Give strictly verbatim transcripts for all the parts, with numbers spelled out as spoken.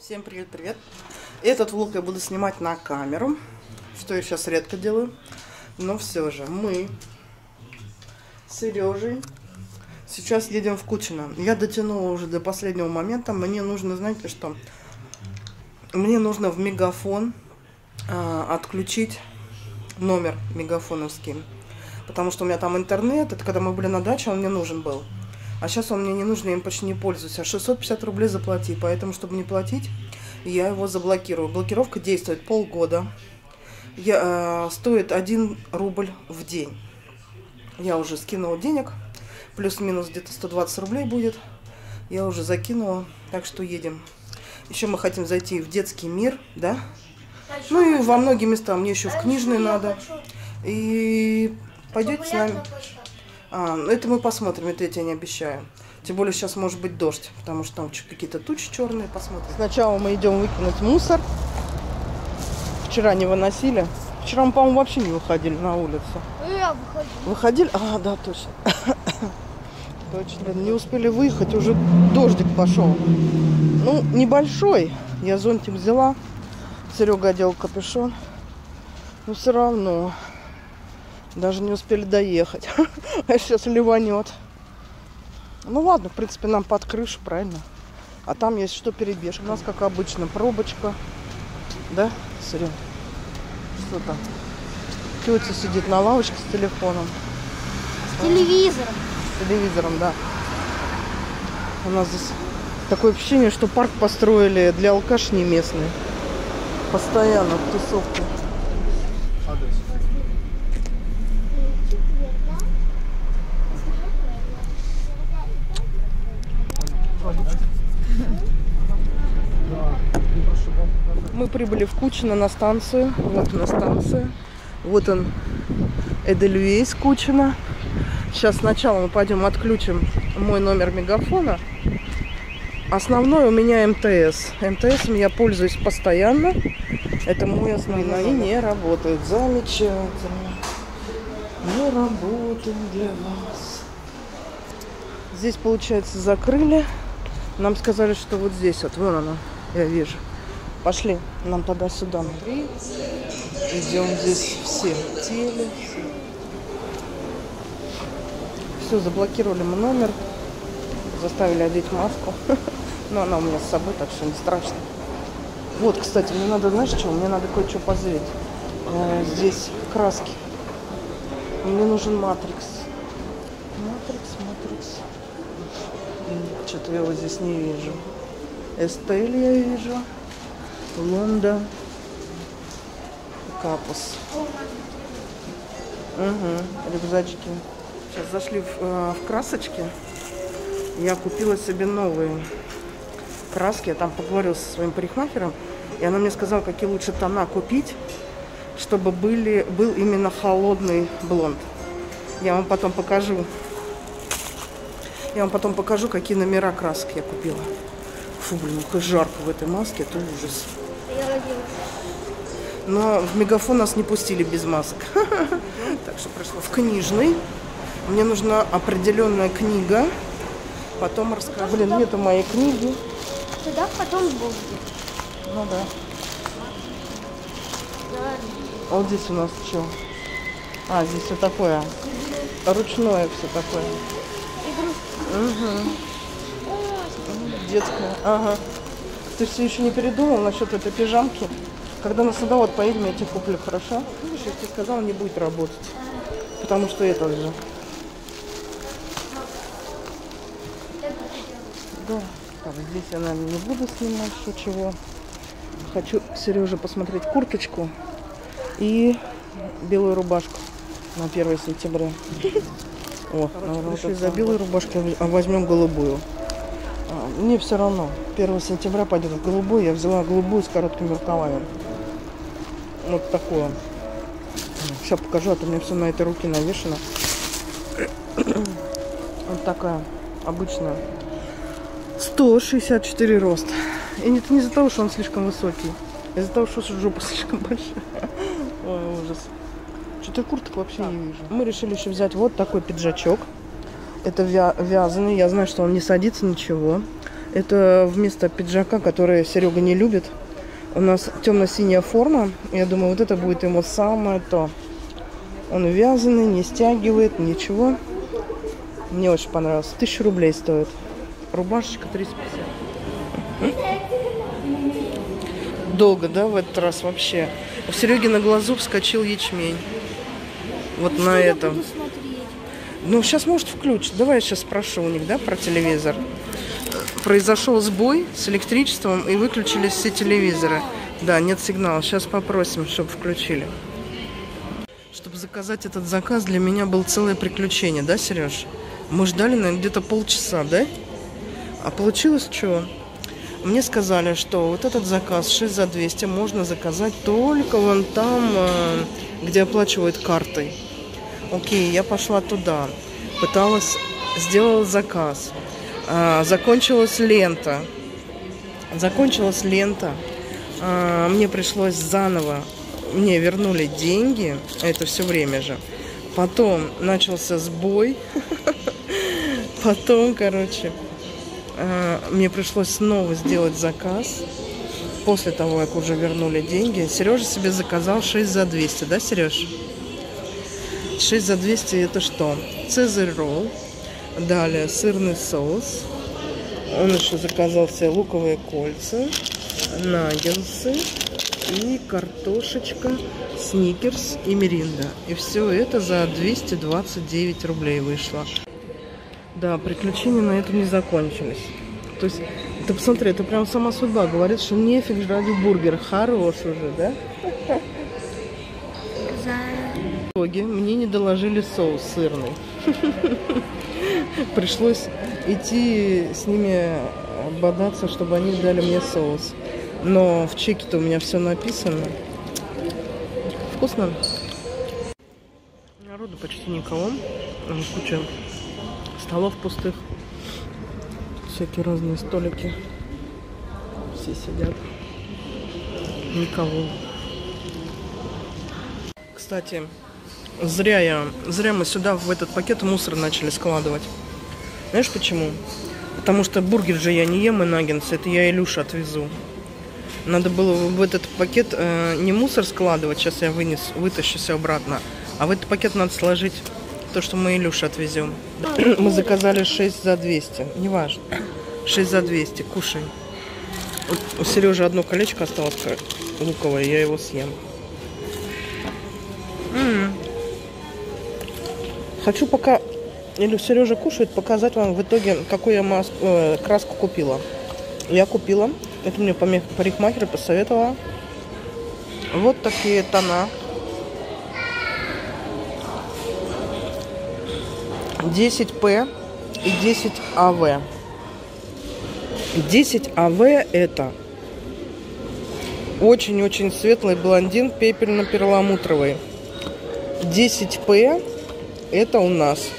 Всем привет-привет! Этот влог я буду снимать на камеру, что я сейчас редко делаю, но все же мы с Сережей сейчас едем в Кучино. Я дотянула уже до последнего момента. Мне нужно, знаете что? Мне нужно в Мегафон а, отключить номер мегафоновский, потому что у меня там интернет. Это когда мы были на даче, он мне нужен был. А сейчас он мне не нужен, я им почти не пользуюсь. А шестьсот пятьдесят рублей заплати. Поэтому, чтобы не платить, я его заблокирую. Блокировка действует полгода. Я, э, стоит один рубль в день. Я уже скинула денег. Плюс-минус где-то сто двадцать рублей будет. Я уже закинула. Так что едем. Еще мы хотим зайти в детский мир, да? Ну и во многие места. Мне еще в книжный надо. И пойдете с нами? А, это мы посмотрим, это я тебе не обещаю. Тем более сейчас может быть дождь, потому что там какие-то тучи черные, посмотрим. Сначала мы идем выкинуть мусор. Вчера не выносили. Вчера мы, по-моему, вообще не выходили на улицу. Я выходила. Выходили? А, да, точно. Точно. Не успели выехать, уже дождик пошел. Ну, небольшой. Я зонтик взяла. Серега одел капюшон. Но все равно. Даже не успели доехать. А сейчас ливанет. Ну ладно, в принципе, нам под крышу, правильно? А там есть что перебежка. У нас, как обычно, пробочка. Да, Серега? Что там? Тетя сидит на лавочке с телефоном. С телевизором. С телевизором, да. У нас здесь такое ощущение, что парк построили для алкашни местные. Постоянно в тусовке. Мы прибыли в Кучино на станцию. Вот на станция. Вот он, Эдельвейс Кучино. Сейчас сначала мы пойдем отключим мой номер мегафона. Основной у меня МТС. МТСом я пользуюсь постоянно. Это мой основной. И не работает. Замечательно. Мы работаем для вас. Здесь, получается, закрыли. Нам сказали, что вот здесь вот. Вон она. Я вижу. Пошли, нам туда-сюда. Идем здесь все. Теле. Все, заблокировали мы номер. Заставили одеть маску. Но она у меня с собой, так что не страшно. Вот, кстати, мне надо, знаешь что? Мне надо кое-что позреть. Здесь краски. Мне нужен матрикс. Матрикс, матрикс. Что-то я его здесь не вижу. Эстель я вижу. Лонда. Капус. Угу. Рюкзачки. Сейчас зашли в, э, в красочки. Я купила себе новые краски. Я там поговорила со своим парикмахером. И она мне сказала, какие лучше тона купить, чтобы были, был именно холодный блонд. Я вам потом покажу. Я вам потом покажу, какие номера красок я купила. Фу, блин, как жарко в этой маске, это ужас. Но в Мегафон нас не пустили без масок. Так что пришла в книжный. Мне нужна определенная книга. Потом расскажу. Блин, нету моей книги. Туда потом будет. Ну да. А вот здесь у нас что? А, здесь все такое. Ручное все такое. Угу. Детская. Ага. Ты все еще не передумал насчет этой пижамки? Когда на садовод поедем, я тебе куплю, хорошо? Видишь, я тебе сказала, не будет работать. Потому что это же. Да. Так, здесь я, наверное, не буду снимать еще чего. Хочу, Сережа, посмотреть курточку и белую рубашку на первое сентября. О, решили за белую рубашку, а возьмем голубую. А, мне все равно. первое сентября пойдет в голубую. Я взяла голубую с короткими рукавами. Вот такую. Сейчас покажу, а то у меня все на этой руке навешено. Вот такая обычная. сто шестьдесят четыре рост. И это не из-за того, что он слишком высокий. А из-за того, что жопа слишком большая. Ой, ужас. Что-то курток вообще не вижу. Мы решили еще взять вот такой пиджачок. Это вя вязаный. Я знаю, что он не садится, ничего. Это вместо пиджака, который Серега не любит. У нас темно-синяя форма. Я думаю, вот это будет ему самое то. Он вязаный, не стягивает, ничего. Мне очень понравилось. Тысячу рублей стоит. Рубашечка триста пятьдесят. Долго, да, в этот раз вообще? У Сереги на глазу вскочил ячмень. Вот Что на я этом. буду смотреть? Ну, сейчас, может, включить. Давай я сейчас спрошу у них, да, про телевизор. Произошел сбой с электричеством и выключились все телевизоры. Да, нет сигнала. Сейчас попросим, чтобы включили. Чтобы заказать этот заказ, для меня было целое приключение, да, Сереж? Мы ждали, наверное, где-то полчаса, да? А получилось что? Мне сказали, что вот этот заказ шесть за двести можно заказать только вон там, где оплачивают картой. Окей, я пошла туда, пыталась, сделала заказ. А, закончилась лента. Закончилась лента. А, мне пришлось заново, мне вернули деньги, это все время же. Потом начался сбой. Потом, короче, мне пришлось снова сделать заказ. После того, как уже вернули деньги. Сережа себе заказал шесть за двести, да, Сереж? шесть за двести это что? Цезарь ролл. Далее сырный соус. Он еще заказал себе луковые кольца, наггетсы и картошечка, сникерс и миринда. И все это за двести двадцать девять рублей вышло. Да, приключения на этом не закончились. То есть, ты посмотри, это прям сама судьба. Говорит, что нефиг жрать бургер. Хорош уже, да? В итоге мне не доложили соус сырный. Пришлось идти с ними бодаться, чтобы они дали мне соус. Но в чеке-то у меня все написано. Вкусно? Народу почти никого. Куча столов пустых. Всякие разные столики. Все сидят. Никого. Кстати, зря я, зря мы сюда в этот пакет мусор начали складывать. Знаешь почему? Потому что бургер же я не ем и наггетсы, это я Илюше отвезу. Надо было в этот пакет э, не мусор складывать, сейчас я вынес, вытащу все обратно, а в этот пакет надо сложить то, что мы Илюше отвезем. Мы заказали шесть за двести, неважно. шесть за двести, кушай. У Сережи одно колечко осталось луковое, я его съем. М-м. Хочу пока, или Сережа кушает, показать вам в итоге, какую я маску, э, краску купила. Я купила, это мне парикмахер посоветовала. Вот такие тона. десять пэ и десять а вэ. десять а вэ это очень-очень светлый блондин пепельно-перламутровый. десять пэ это у нас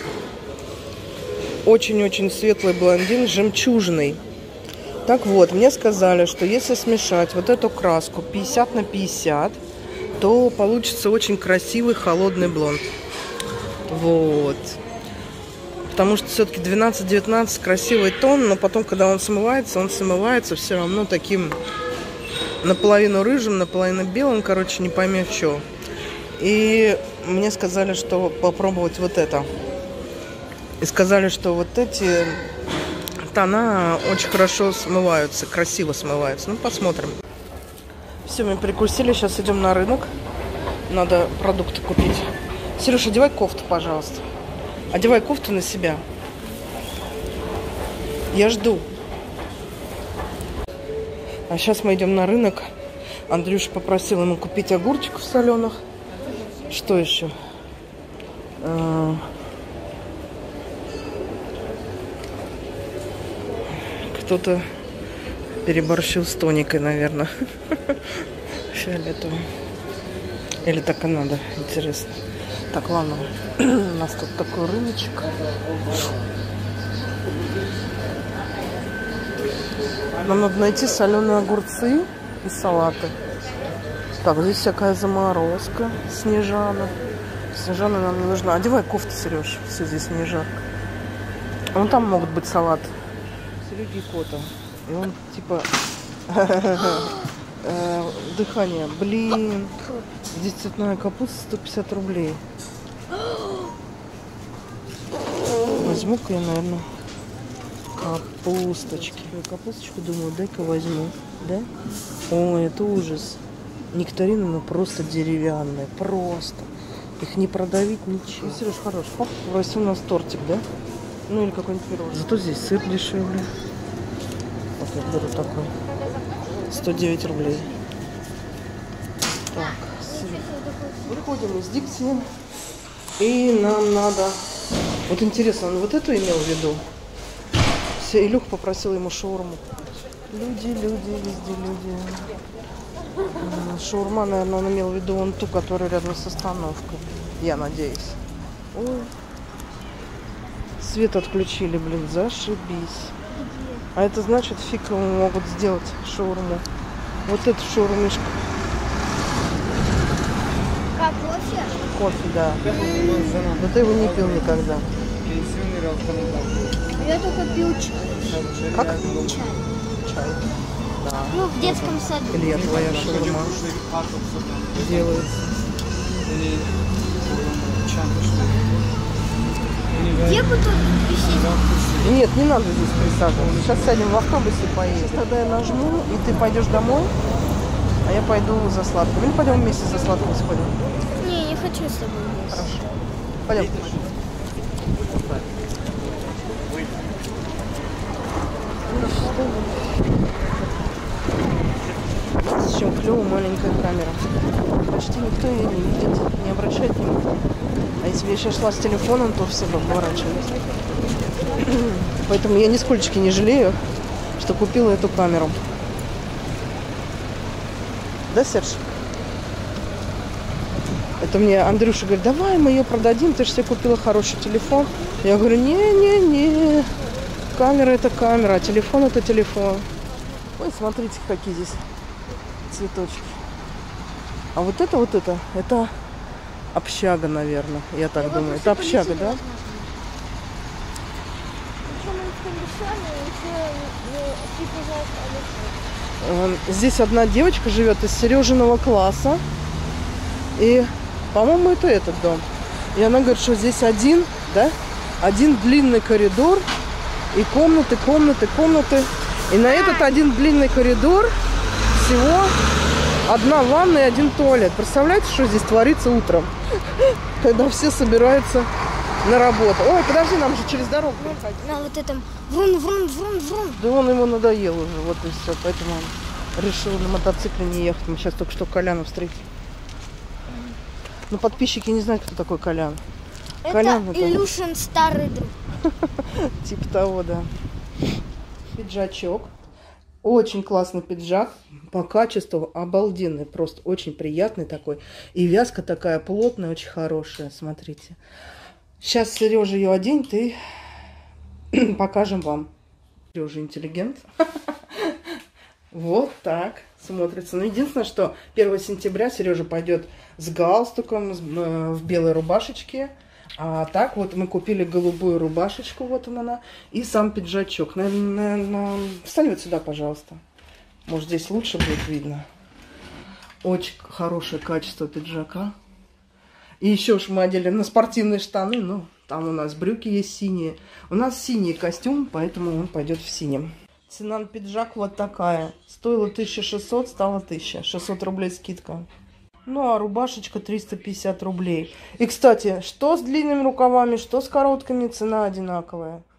очень-очень светлый блондин жемчужный. Так вот, мне сказали, что если смешать вот эту краску пятьдесят на пятьдесят, то получится очень красивый холодный блонд. Вот. Потому что все-таки двенадцать-девятнадцать красивый тон, но потом, когда он смывается, он смывается все равно таким наполовину рыжим, наполовину белым, короче, не пойми в чем. И мне сказали, что попробовать вот это. И сказали, что вот эти тона очень хорошо смываются, красиво смываются. Ну, посмотрим. Все, мы перекусили, сейчас идем на рынок. Надо продукты купить. Сереж, одевай кофту, пожалуйста. Одевай кофту на себя. Я жду. А сейчас мы идем на рынок. Андрюша попросил ему купить огурчиков соленых. Что еще? Кто-то переборщил с тоникой, наверное. Фиолетовым. Или так и надо, интересно. Так, ладно. У нас тут такой рыночек. Нам надо найти соленые огурцы и салаты. Так, здесь всякая заморозка. Снежана. Снежана нам не нужна. Одевай кофту, Сереж. Все, здесь не жарко. Вон там могут быть салаты. Сереги кота. И он типа дыхание. Блин. Здесь цветная капуста сто пятьдесят рублей. Возьму-ка я, наверное, капусточки. Капусточку, думаю, дай-ка возьму. Да? Ой, это ужас. Нектарины, ну просто деревянные. Просто. Их не продавить, ничего. Ну, Сереж, хорош. Пап, возьми у нас тортик, да? Ну или какой-нибудь пирожный. Зато здесь сыр дешевле. Вот я беру такой. сто девять рублей. Так, сыр. Выходим из Дикси. И нам надо... Вот интересно, он вот эту имел в виду? Все, Илюх попросил ему шаурму. Люди, люди, везде люди. Шаурма, наверное, он имел в виду вон ту, которая рядом с остановкой. Я надеюсь. Ой. Свет отключили, блин, зашибись. А это значит, фиг ему могут сделать шаурму. Вот эту шаурмишку. Как, кофе? Кофе, да. Но ты его не пил никогда. Я только пил чай. Как? Чай. Чай. Да. Ну, в детском саду. Илья, твоя шаурма делается. Где бы тут висеть? Нет, не надо здесь присаживаться. Сейчас сядем в автобусе и поедем. Тогда я нажму, и ты пойдешь домой, а я пойду за сладким. Или пойдем вместе за сладким сходим? Не, не хочу с тобой вместе. Хорошо. Пойдем. С чем клево маленькая камера. Почти никто ее не видит, не обращает внимания. А если бы я сейчас шла с телефоном, то все бы оборачивались. Поэтому я нисколько не жалею, что купила эту камеру. Да, Серж? Это мне Андрюша говорит, давай мы ее продадим, ты же себе купила хороший телефон. Я говорю, не-не-не, камера это камера, а телефон это телефон. Ой, смотрите, какие здесь цветочки. А вот это, вот это, это общага, наверное, я так Я думаю. Это общага, да? Здесь одна девочка живет из Сережиного класса. И, по-моему, это этот дом. И она говорит, что здесь один, да? Один длинный коридор. И комнаты, комнаты, комнаты. И на этот один длинный коридор всего одна ванна и один туалет. Представляете, что здесь творится утром? Когда все собираются на работу. Ой, подожди, нам же через дорогу переходить. На вот этом врун, врун, врун, врун. Да он ему надоел уже, вот и все. Поэтому он решил на мотоцикле не ехать. Мы сейчас только что Коляна встретили. Но подписчики не знают, кто такой Колян. Это Колян, это... Илюшин старый друг. Типа того, да. Пиджачок. Очень классный пиджак. По качеству обалденный. Просто очень приятный такой. И вязка такая плотная, очень хорошая. Смотрите. Сейчас Сережа ее оденет и покажем вам. Сережа интеллигент. Вот так смотрится. Но единственное, что первого сентября Сережа пойдет с галстуком, в белой рубашечке. А так вот мы купили голубую рубашечку, вот она, и сам пиджачок. Наверное, наверное, встань вот сюда, пожалуйста. Может, здесь лучше будет видно. Очень хорошее качество пиджака. И еще уж мы одели на спортивные штаны, ну, там у нас брюки есть синие. У нас синий костюм, поэтому он пойдет в синем. Цена на пиджак вот такая. Стоила тысяча шестьсот, стала тысяча. шестьсот рублей скидка. Ну, а рубашечка триста пятьдесят рублей. И, кстати, что с длинными рукавами, что с короткими, цена одинаковая.